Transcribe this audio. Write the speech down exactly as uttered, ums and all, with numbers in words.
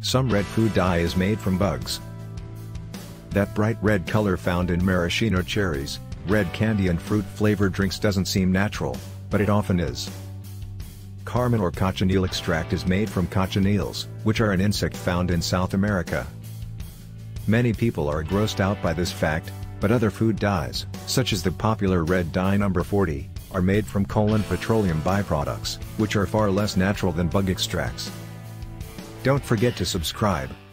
Some red food dye is made from bugs. That bright red color found in maraschino cherries, red candy and fruit-flavored drinks doesn't seem natural, but it often is. Carmine or cochineal extract is made from cochineals, which are an insect found in South America. Many people are grossed out by this fact, but other food dyes, such as the popular red dye number forty, are made from coal and petroleum byproducts, which are far less natural than bug extracts. Don't forget to subscribe.